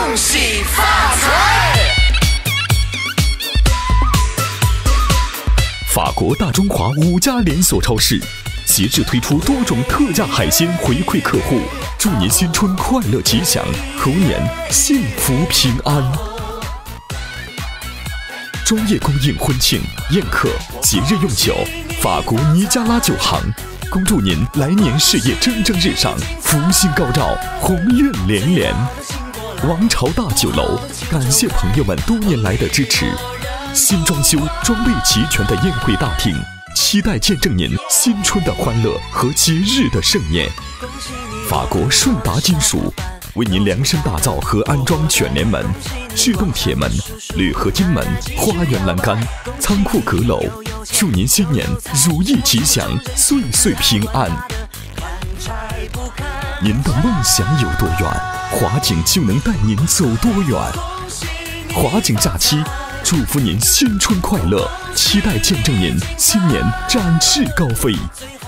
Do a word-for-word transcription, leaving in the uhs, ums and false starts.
喜发财！ 法国大中华五家连锁超市节日推出多种特价海鲜回馈客户，祝您新春快乐吉祥，猴年幸福平安。专业供应婚庆、宴客、节日用酒，法国尼加拉酒行，恭祝您来年事业蒸蒸日上，福星高照，鸿运连连。王朝大酒楼感谢朋友们多年来的支持，新装修、装备齐全的宴会大厅，期待见证您新春的欢乐和节日的盛宴。法国顺达金属为您量身打造和安装卷帘门、制动铁门、铝合金门、花园栏杆、仓库阁楼，祝您新年如意吉祥，岁岁平安。您的梦想有多远，华景就能带您走多远。华景假期祝福您新春快乐，期待见证您新年展翅高飞。